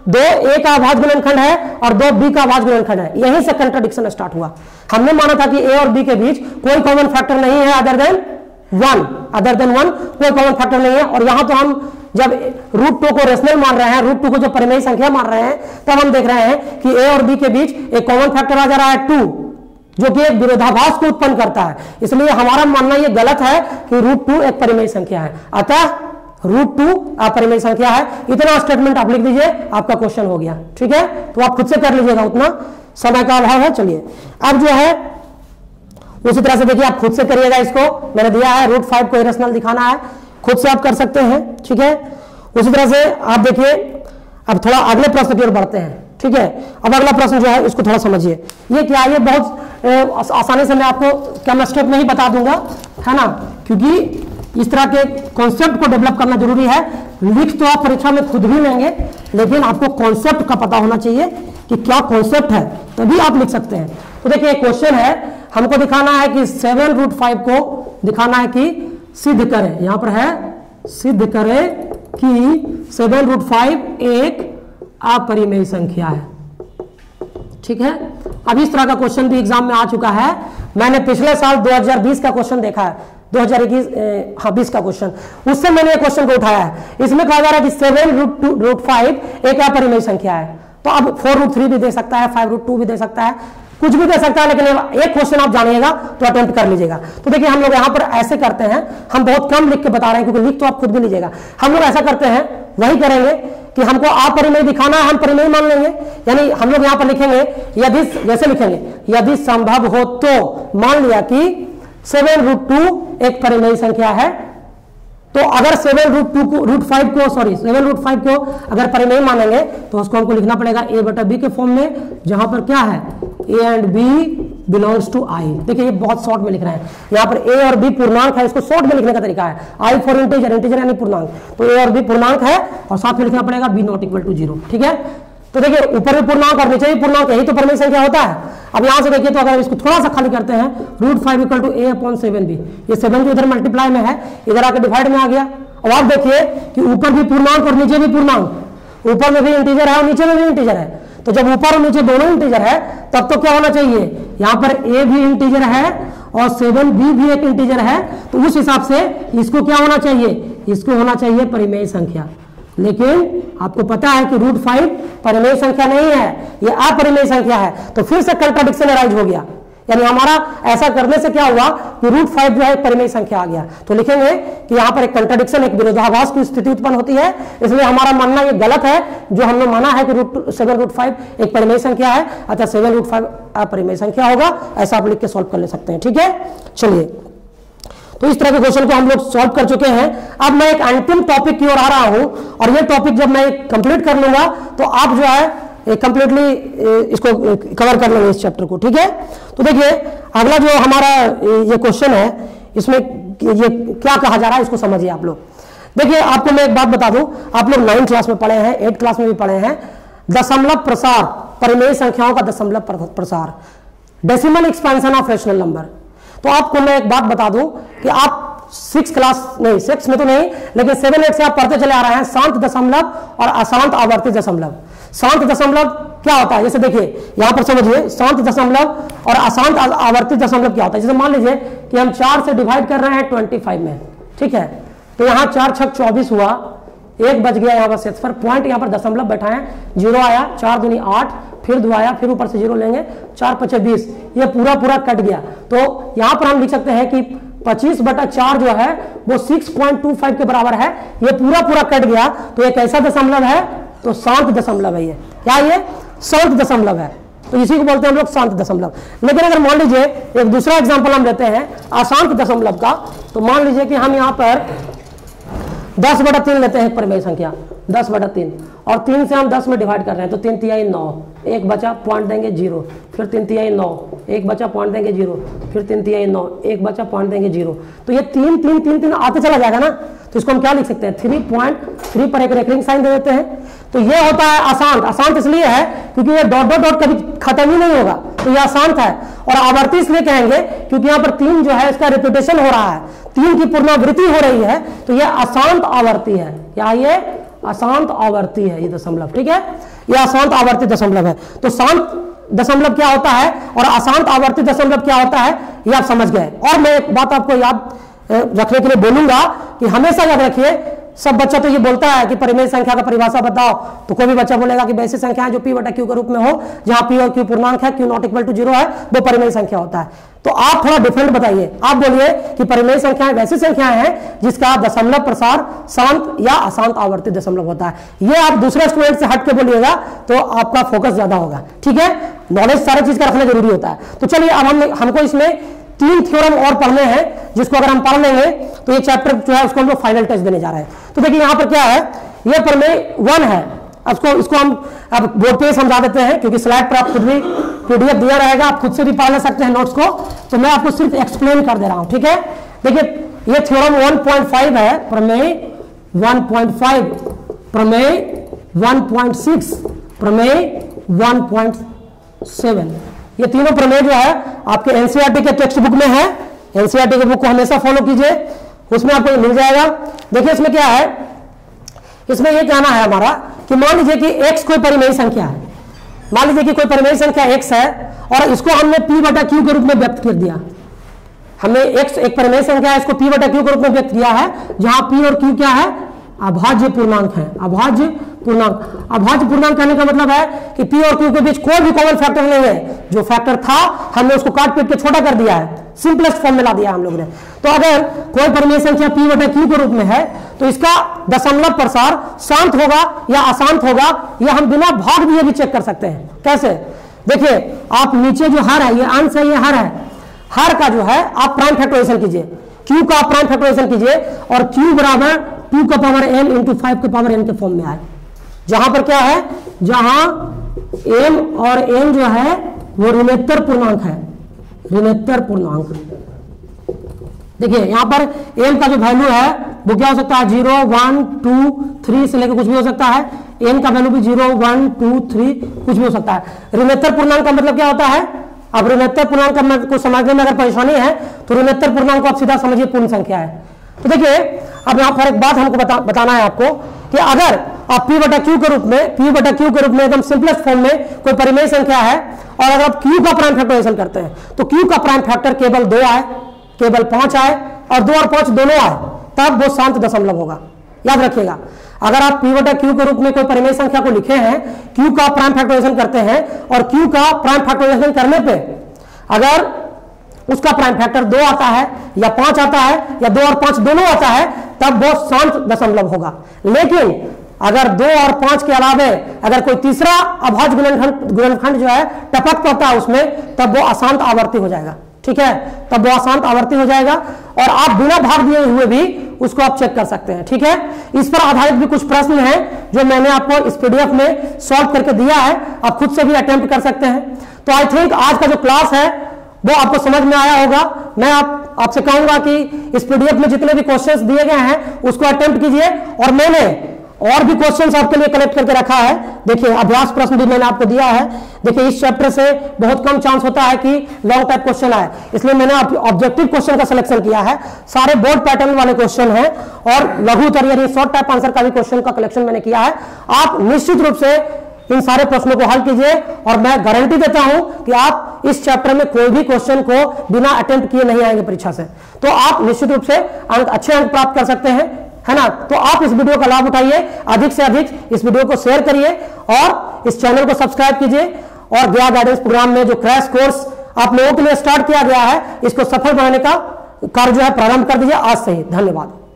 दो ए का अभाज्य गुणनखंड है और दो बी का अभाज्य गुणनखंड है, यहीं से कंट्राडिक्शन स्टार्ट हुआ। हमने माना था कि ए और बी के बीच कोई कॉमन फैक्टर नहीं है अदर देन वन, कोई कॉमन फैक्टर नहीं है। और यहां तो हम जब √2 को रेशनल मान रहे हैं, √2 को जो परिमेय संख्या मान रहे हैं, तब हम देख रहे हैं कि ए और बी के बीच एक कॉमन फैक्टर आ जा रहा है 2, जो कि एक विरोधाभास को उत्पन्न करता है। इसलिए हमारा मानना यह गलत है कि √2 एक परिमेय संख्या है, अतः √2 अपरिमेय संख्या है। इतना स्टेटमेंट आप लिख दीजिए, आपका क्वेश्चन हो गया। ठीक है, तो आप खुद से कर लीजिएगा, उतना समय का अभाव है। चलिए अब जो है उसी तरह से देखिए, आप खुद से करिएगा। इसको मैंने दिया है √5 को इरेशनल दिखाना है, खुद से आप कर सकते हैं। ठीक है, उसी तरह से आप देखिए, अब थोड़ा अगले प्रश्न की ओर बढ़ते हैं। ठीक है, अब अगला प्रश्न जो है इसको थोड़ा समझिए। ये क्या है, ये बहुत आसानी से मैं आपको क्या स्टेप में ही बता दूंगा, है ना, क्योंकि इस तरह के कॉन्सेप्ट को डेवलप करना जरूरी है। लिख तो आप परीक्षा में खुद भी लेंगे, लेकिन आपको कॉन्सेप्ट का पता होना चाहिए कि क्या कॉन्सेप्ट है, तभी आप लिख सकते हैं। तो देखिए क्वेश्चन है, हमको दिखाना है कि 7√5 को दिखाना है कि सिद्ध करें, यहां पर है सिद्ध करें कि 7√5 एक अपरिमेय संख्या है। ठीक है, अब इस तरह का क्वेश्चन भी एग्जाम में आ चुका है। मैंने पिछले साल 2020 का क्वेश्चन देखा है, 2021 का क्वेश्चन, उससे मैंने ये क्वेश्चन को उठाया है। इसमें कहा जा रहा है कि 7√5 एक अपरिमेय संख्या है। तो अब 4√3 भी दे सकता है, 5√2 भी दे सकता है, कुछ भी दे सकता है, लेकिन एक क्वेश्चन आप जानिएगा तो अटेम्प्ट कर लीजिएगा। तो देखिए हम लोग यहाँ पर ऐसे करते हैं, हम बहुत कम लिख के बता रहे हैं क्योंकि लिख तो आप खुद भी लीजिएगा। हम लोग ऐसा करते हैं, वही करेंगे कि हमको अपरिमेय दिखाना है, हम परिमेय मान लेंगे। यानी हम लोग यहाँ पर लिखेंगे यदि, जैसे लिखेंगे यदि संभव हो तो, मान लिया कि 7√2 एक परिमेय संख्या है, तो अगर 7√5 को अगर परिमेय मानेंगे तो उसको हमको लिखना पड़ेगा a/b के फॉर्म में, जहां पर क्या है a and b belongs to i। देखिए ये बहुत शॉर्ट में लिख रहे हैं, यहाँ पर a और b पूर्णांक है, इसको शॉर्ट में लिखने का तरीका है। i फॉर इंटीजर, इंटीजर यानी पूर्णांक, तो a और b पूर्णांक है और साथ में लिखना पड़ेगा b ≠ = 0। ठीक है, तो देखिए ऊपर भी पूर्णांक और नीचे भी पूर्णांक, यही तो परिमेय संख्या होता है। अब यहां से देखिए, तो अगर इसको थोड़ा सा खाली करते हैं, √5 = a/7b, ये 7 जो इधर मल्टीप्लाई में है, इधर आकर डिवाइड में आ गया। अब आप देखिए कि ऊपर भी पूर्णांक और नीचे भी पूर्णांक, ऊपर में भी इंटीजर है और नीचे में भी इंटीजर है। तो जब ऊपर और नीचे दोनों इंटीजर है, तब तो क्या होना चाहिए, यहाँ पर a भी इंटीजर है और 7b भी एक इंटीजर है, तो उस हिसाब से इसको क्या होना चाहिए, इसको होना चाहिए परिमेय संख्या। लेकिन आपको पता है कि √5 परिमेय संख्या नहीं है, ये अपरिमेय संख्या है। तो फिर से कंट्राडिक्शन अराइज हो गया, यानी हमारा ऐसा करने से क्या हुआ कि √5 जो है परिमेय संख्या आ गया। तो लिखेंगे कि यहाँ पर एक कंट्राडिक्शन, एक विरोधाभास की स्थिति उत्पन्न होती है। इसलिए हमारा मानना ये गलत है, जो हमने माना है कि 7√5 एक परिमेय संख्या है, अतः 7√5 अपरिमेय संख्या होगा। ऐसा आप लिख के सॉल्व कर ले सकते हैं। ठीक है, चलिए, तो इस तरह के क्वेश्चन को हम लोग सॉल्व कर चुके हैं। अब मैं एक अंतिम टॉपिक की ओर आ रहा हूं, और ये टॉपिक जब मैं कंप्लीट कर लूंगा तो आप जो है कंप्लीटली इसको कवर कर लेंगे इस चैप्टर को। ठीक है, तो देखिए अगला जो हमारा ये क्वेश्चन है, इसमें ये क्या कहा जा रहा है, इसको समझिए आप लोग। देखिए आपको मैं एक बात बता दूं, आप लोग 9th क्लास में पढ़े हैं, 8th क्लास में भी पढ़े हैं, दशमलव प्रसार, परिमेय संख्याओं का दशमलव प्रसार, decimal expansion of rational number. तो आपको मैं एक बात बता दूं कि आप 6 में तो नहीं, लेकिन 7, 8 से आप पढ़ते चले आ रहे हैं शांत दशमलव और अशांत आवर्ती दशमलव। शांत दशमलव क्या होता है, जैसे देखिए यहां पर समझिए, शांत दशमलव और अशांत आवर्ती दशमलव क्या होता है। जैसे मान लीजिए कि हम 4 से डिवाइड कर रहे हैं 25 में, ठीक है, तो यहाँ 4 × 6 = 24 हुआ, 1 बच गया यहाँ पर शेषफल, पॉइंट यहाँ पर दशमलव बैठाएं, 0 आया, 4 दूनी 8, फिर 2 आया, फिर ऊपर से 0 लेंगे, 4 × 5 = 20, ये पूरा कट गया। तो यहाँ पर हम लिख सकते हैं कि 25/4 जो है वो 6.25 के बराबर है, ये पूरा कट गया। तो एक ऐसा दशमलव है, तो शांत दशमलव है। ये क्या, ये शांत दशमलव है, तो इसी को बोलते हैं हम लोग शांत दशमलव। लेकिन अगर मान लीजिए एक दूसरा एग्जांपल हम लेते हैं अशांत दशमलव का, तो मान लीजिए कि हम यहाँ पर 10/3 लेते हैं परिमेय संख्या, 10/3, और 3 से हम 10 में डिवाइड कर रहे हैं, तो 3 × 3 = 9, 1 बचा, पॉइंट देंगे 0, फिर 3 × 3 = 9, 1 बचा, पॉइंट देंगे 0, फिर 3 × 3 = 9, 1 बचा, पॉइंट देंगे 0। तो ये 3 3 3 3 आते चला जाएगा ना, तो इसको हम क्या लिख सकते हैं, 3.3 पर एक रेकरिंग साइन दे देते हैं। तो ये होता है अशांत। अशांत इसलिए है क्योंकि ये डॉट कभी खत्म ही नहीं होगा, तो ये अशांत है। और आवर्ती इसलिए कहेंगे क्योंकि यहाँ पर 3 जो है इसका रिपीटेशन हो रहा है, 3 की पुनरावृत्ति हो रही है, तो ये अशांत आवर्ती है। क्या ये अशांत आवर्ती है ये दशमलव, ठीक है, ये अशांत आवर्ती दशमलव है। तो शांत दशमलव क्या होता है और अशांत आवर्ती दशमलव क्या होता है ये आप समझ गए। और मैं एक बात आपको याद रखने के लिए बोलूंगा कि हमेशा याद रखिए, सब बच्चा तो ये बोलता है कि परिमेय संख्या का परिभाषा बताओ, तो कोई भी बच्चा बोलेगा कि वैसी संख्या है जो p बटा q के रूप में हो, जहां p और q पूर्णांक है, q नॉट इक्वल टू 0 है, वो परिमेय संख्या होता है। तो आप थोड़ा डिफरेंट बताइए, आप बोलिए कि परिमेय संख्याएं वैसी संख्याएं हैं जिसका दशमलव प्रसार शांत या अशांत आवर्ती दशमलव होता है। ये आप दूसरे स्टूडेंट से हट के बोलिएगा तो आपका फोकस ज्यादा होगा, ठीक है। नॉलेज सारी चीज का रखना जरूरी होता है। तो चलिए अब हमको इसमें 3 थ्योरम और पढ़ने हैं, जिसको अगर हम पढ़ लेंगे तो ये चैप्टर जो है उसको हम लोग फाइनल टच देने जा रहे हैं। तो देखिए यहाँ पर क्या है, ये प्रमेय 1 है, इसको हम अब बोर्ड पे समझा देते हैं क्योंकि स्लाइड पर आप खुद भी पीडीएफ दिया रहेगा, आप खुद से भी पढ़ ले सकते हैं नोट्स को, तो मैं आपको सिर्फ एक्सप्लेन कर दे रहा हूं, ठीक है। देखिए ये थ्योरम 1.5 है, प्रमेय 1.5, प्रमेय 1.6, प्रमेय 1.7, ये तीनों प्रमेय जो है आपके एनसीईआरटी के टेक्स्ट बुक में है। एनसीईआरटी के बुक को हमेशा फॉलो कीजिए, उसमें आपको मिल जाएगा। देखिए इसमें क्या है, इसमें ये कहना है हमारा कि मान लीजिए कि x कोई परिमेय संख्या है, मान लीजिए कि कोई परिमेय संख्या x है और इसको हमने p बटा q के रूप में व्यक्त कर दिया। हमने x एक परिमेय संख्या है, इसको p बटा q के रूप में व्यक्त किया है, जहां p और q क्या है, अभाज्य पूर्णांक है, अभाज्य पूर्णांक। अभाज्य पूर्णांक कहने का मतलब है कि p और q के बीच कोई भी कॉमन फैक्टर नहीं है, जो फैक्टर था हमने उसको काट पीट के छोटा कर दिया है, सिंपलेस्ट फॉर्म में ला दिया हम लोग ने। तो अगर कोई परिमेय संख्या p बटा q के रूप में है तो इसका दशमलव प्रसार शांत होगा या अशांत होगा, यह हम बिना भाग दिए भी चेक कर सकते हैं। कैसे, देखिए आप नीचे जो हर है, ये अंश है, ये हर है, हर का जो है आप प्राइम फैक्टराइजेशन कीजिए, q का आप प्राइम फैक्टराइजेशन कीजिए और q बराबर 2 का पावर n इंटू 5 के पावर n के फॉर्म में आए, जहां पर क्या है, जहां m और n जो है वो ऋणोत्तर पूर्णांक है, ऋणोत्तर पूर्णांक। देखिए यहां पर m का जो वैल्यू है वो क्या हो सकता है, 0 1 2 3 से लेकर कुछ भी हो सकता है, n का वैल्यू भी 0 1 2 3 कुछ भी हो सकता है। ऋणोत्तर पूर्णांक का मतलब क्या होता है, अब ऋणोत्तर पूर्णांक को समझने में अगर परेशानी है तो ऋणोत्तर पूर्णांक को आप सीधा समझिए पूर्ण संख्या है। तो देखिए अब यहाँ पर एक बात हमको बताना है आपको कि अगर आप p बटा q के रूप में, p बटा q के रूप में एकदम सिंपलेस्ट फॉर्म में कोई परिमेय संख्या है और अगर आप q का प्राइम फैक्टराइजेशन करते हैं तो q का प्राइम फैक्टर केवल 2 आए, केवल 5 आए और 2 और 5 दोनों आए, तब वो शांत दशमलव होगा। याद रखिएगा, अगर आप p बटा q के रूप में कोई परिमेय संख्या को लिखे हैं, q का प्राइम फैक्टराइजेशन करते हैं और q का प्राइम फैक्टराइजेशन करने पे अगर उसका प्राइम फैक्टर 2 आता है या 5 आता है या 2 और 5 दोनों आता है, तब वो शांत दशमलव होगा। लेकिन अगर 2 और 5 के अलावे अगर कोई तीसरा अभाज्य गुणनखंड जो है टपक पड़ता है उसमें, तब वो अशांत आवर्ती हो जाएगा, ठीक है, तब वो अशांत आवर्ती हो जाएगा और आप बिना भाग दिए हुए भी उसको आप चेक कर सकते हैं, ठीक है। इस पर आधारित भी कुछ प्रश्न हैं जो मैंने आपको इस पीडीएफ में सॉल्व करके दिया है, आप खुद से भी अटेम्प्ट कर सकते हैं। तो आई थिंक आज का जो क्लास है वो आपको समझ में आया होगा। मैं आपसे कहूंगा कि इस पीडीएफ में जितने भी क्वेश्चंस दिए गए हैं उसको अटेम्प्ट कीजिए और मैंने और भी क्वेश्चंस आपके लिए कलेक्ट करके रखा है। देखिए अभ्यास प्रश्न भी मैंने आपको दिया है। देखिए इस चैप्टर से बहुत कम चांस होता है कि लॉन्ग टाइप क्वेश्चन आए, इसलिए मैंने ऑब्जेक्टिव क्वेश्चन का सिलेक्शन किया है। सारे बोर्ड पैटर्न वाले क्वेश्चन हैं और लघु उत्तर यानी शॉर्ट टाइप आंसर का भी क्वेश्चन का कलेक्शन मैंने किया है। आप निश्चित रूप से इन सारे प्रश्नों को हल कीजिए और मैं गारंटी देता हूं कि आप इस चैप्टर में कोई भी क्वेश्चन को बिना अटेम्प्ट किए नहीं आएंगे परीक्षा से, तो आप निश्चित रूप से अच्छे अंक प्राप्त कर सकते हैं, है ना। तो आप इस वीडियो का लाभ उठाइए, अधिक से अधिक इस वीडियो को शेयर करिए और इस चैनल को सब्सक्राइब कीजिए और गया गाइडेंस प्रोग्राम में जो क्रैश कोर्स आप लोगों के लिए स्टार्ट किया गया है, इसको सफल बनाने का कार्य जो है प्रारंभ कर दीजिए आज से ही। धन्यवाद।